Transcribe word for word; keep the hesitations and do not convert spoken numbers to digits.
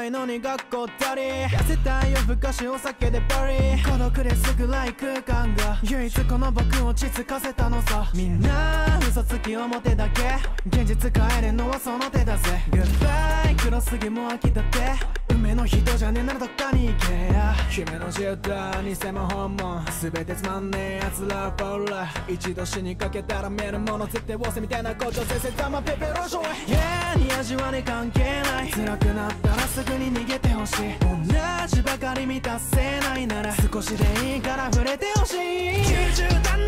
ないのに学校ったり痩せたい夜更かしお酒でパリ孤独ですぐらい空間が唯一この僕を落ち着かせたのさみんな嘘つき表だけ現実変えるのはその手だぜグッバイ黒すぎも飽きたって梅の人じゃねえならどっかに行けや姫の実態偽物本物全てつまんねえ奴らポーラ一度死にかけたら見るもの絶対忘れみたいなことせせたまペペローション Yeah に味はね関係ない辛くなったらすぐに逃げてほしい同じばかり満たせないなら少しでいいから触れてほしいきゅうじゅうだ